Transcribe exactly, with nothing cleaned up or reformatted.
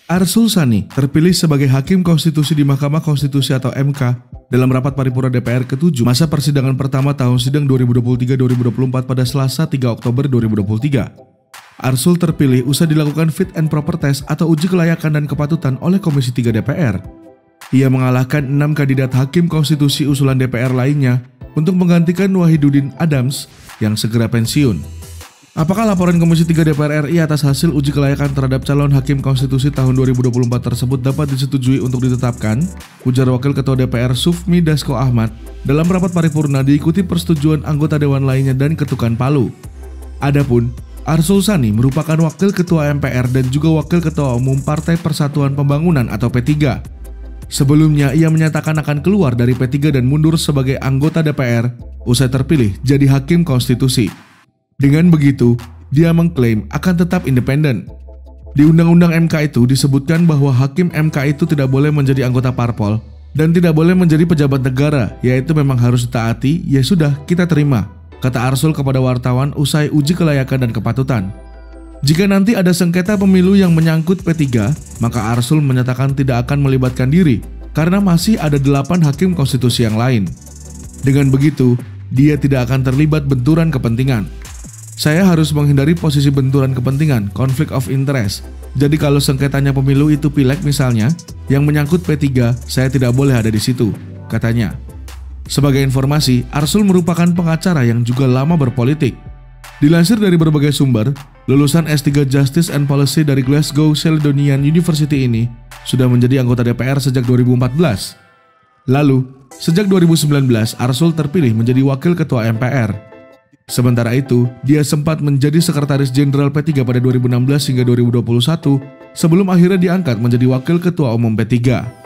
Arsul Sani terpilih sebagai Hakim Konstitusi di Mahkamah Konstitusi atau M K dalam rapat paripurna D P R ketujuh masa persidangan pertama tahun sidang dua ribu dua puluh tiga dua ribu dua puluh empat pada Selasa tiga Oktober dua ribu dua puluh tiga. Arsul terpilih usai dilakukan fit and proper test atau uji kelayakan dan kepatutan oleh Komisi tiga D P R. Ia mengalahkan enam kandidat Hakim Konstitusi usulan D P R lainnya untuk menggantikan Wahidudin Adams yang segera pensiun. Apakah laporan Komisi tiga D P R R I atas hasil uji kelayakan terhadap calon Hakim Konstitusi tahun dua ribu dua puluh empat tersebut dapat disetujui untuk ditetapkan? Ujar Wakil Ketua D P R Sufmi Dasko Ahmad dalam rapat paripurna diikuti persetujuan anggota Dewan lainnya dan ketukan Palu. Adapun Arsul Sani merupakan Wakil Ketua M P R dan juga Wakil Ketua Umum Partai Persatuan Pembangunan atau P tiga. Sebelumnya ia menyatakan akan keluar dari P tiga dan mundur sebagai anggota D P R usai terpilih jadi Hakim Konstitusi. Dengan begitu, dia mengklaim akan tetap independen. Di Undang-Undang M K itu disebutkan bahwa Hakim M K itu tidak boleh menjadi anggota parpol dan tidak boleh menjadi pejabat negara, yaitu memang harus ditaati, ya sudah kita terima, kata Arsul kepada wartawan usai uji kelayakan dan kepatutan. Jika nanti ada sengketa pemilu yang menyangkut P tiga, maka Arsul menyatakan tidak akan melibatkan diri karena masih ada delapan Hakim Konstitusi yang lain. Dengan begitu, dia tidak akan terlibat benturan kepentingan. Saya harus menghindari posisi benturan kepentingan, conflict of interest. Jadi kalau sengketanya pemilu itu pileg misalnya, yang menyangkut P tiga, saya tidak boleh ada di situ, katanya. Sebagai informasi, Arsul merupakan pengacara yang juga lama berpolitik. Dilansir dari berbagai sumber, lulusan S tiga Justice and Policy dari Glasgow Caledonian University ini sudah menjadi anggota D P R sejak dua ribu empat belas. Lalu, sejak dua ribu sembilan belas, Arsul terpilih menjadi Wakil Ketua M P R. Sementara itu, dia sempat menjadi Sekretaris Jenderal P tiga pada dua ribu enam belas hingga dua ribu dua puluh satu sebelum akhirnya diangkat menjadi Wakil Ketua Umum P tiga.